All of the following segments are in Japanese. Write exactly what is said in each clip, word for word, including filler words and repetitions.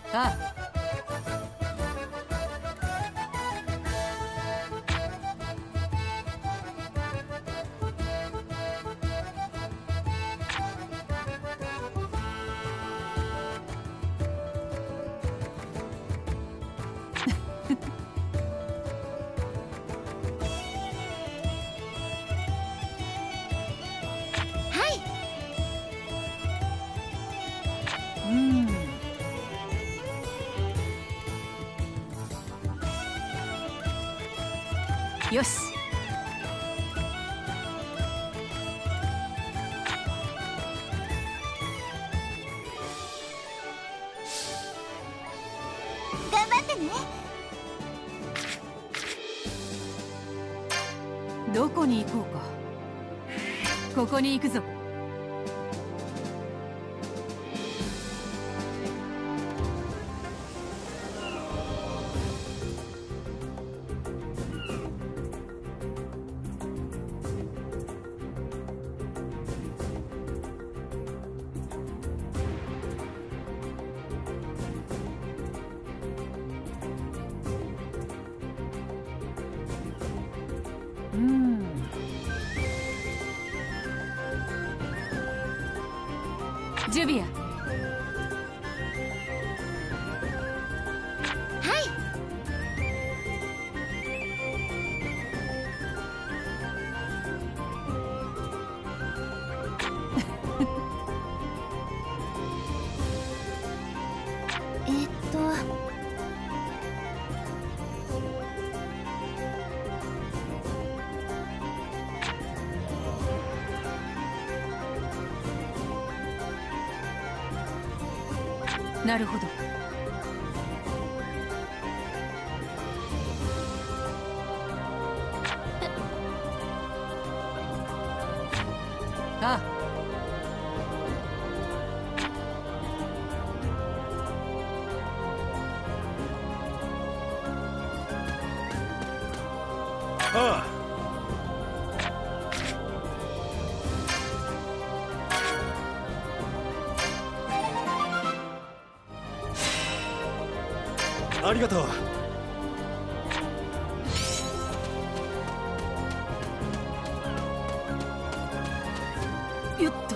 ああ。よし。 頑張ってね。 どこに行こうか。ここに行くぞ。ジュビア。 えっとなるほど。ああ。 ああ。ありがとう。 よっと。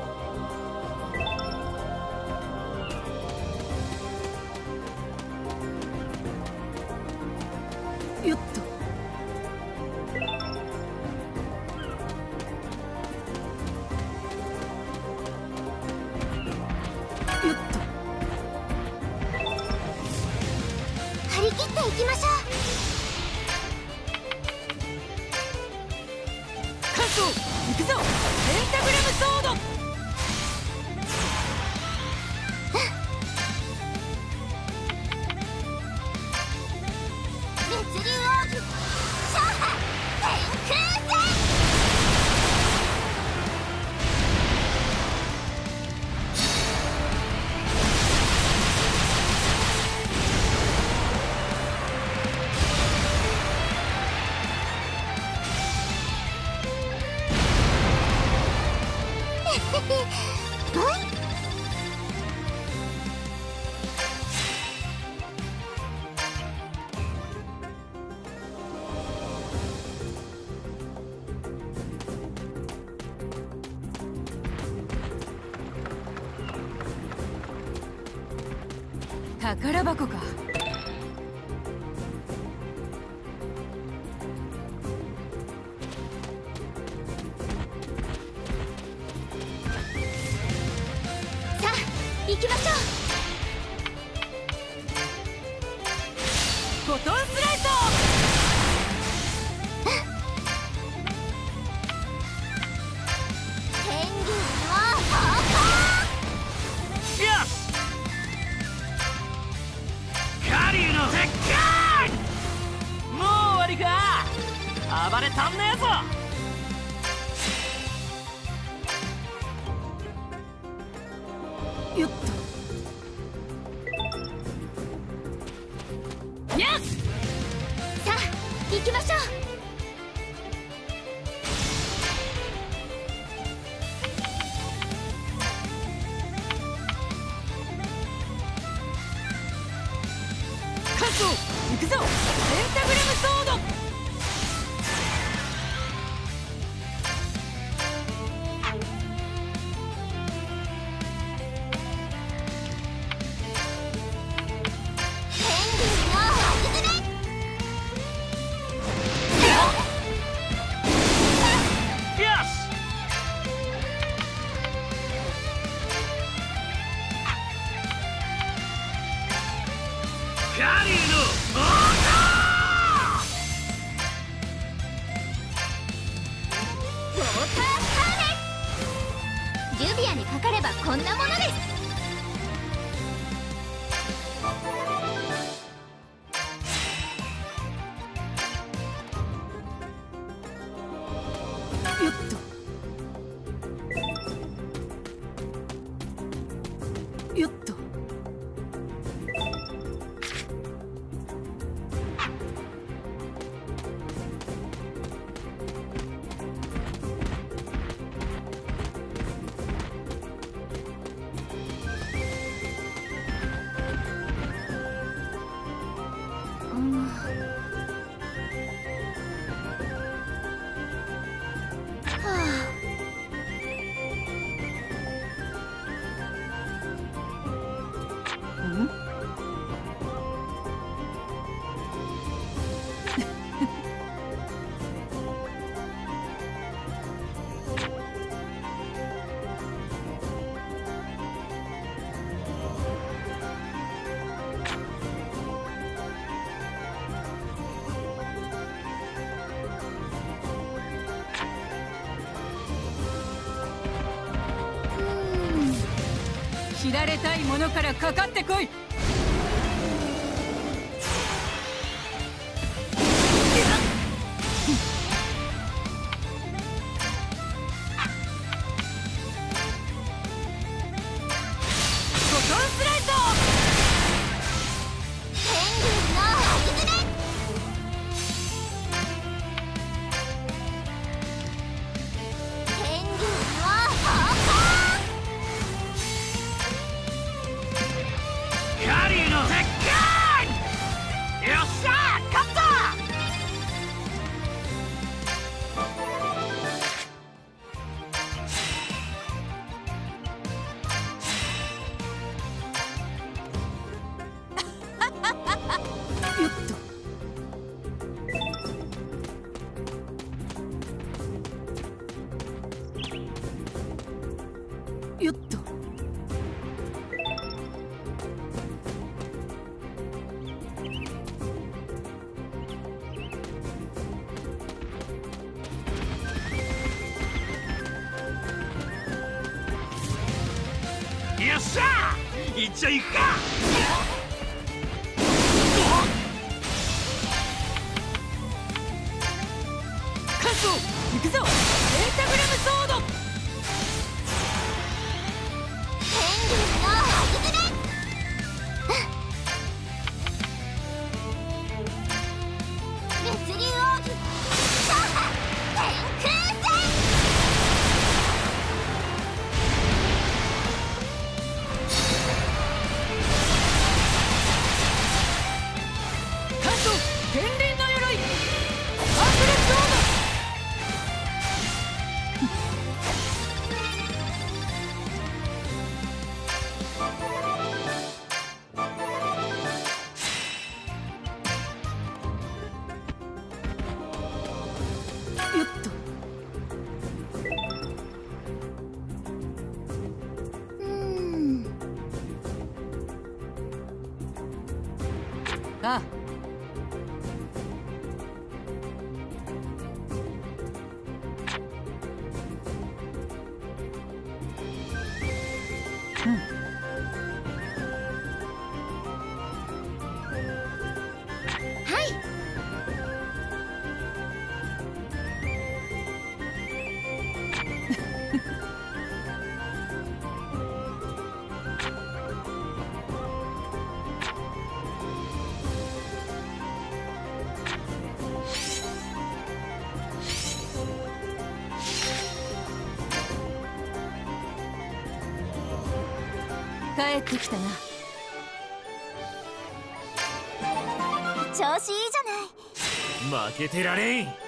よっと。よっと。 張り切っていきましょう。 カンソー行くぞ。ペンタグラムソード。 熱流奥義勝敗天空戦。 宝箱か。 さあ行きましょう。フォトンスライト。 天竜の方向。 よし。カリュウの鉄拳。もう終わりか。暴れたんねえぞ。 よっと。 よし。さあ行きましょう。 ソ行くぞ。ペンタグラムソード。 カリーのモーター。 ウォータースターです。ジュビアにかかればこんなものです。 よっとよっと。切られたいものからかかってこい。 カリーの鉄拳。よっしゃー、勝った。 よっとよっと。 よっしゃー、いっちゃいくか。 カズオ行くぞ。ペンタグラムソード。 天竜の外れ。熱流奥義走破天空戦。 天輪の鎧アクレスオード。よっと。 うーん。 ああ。帰ってきたな。 調子いいじゃない。 負けてられん。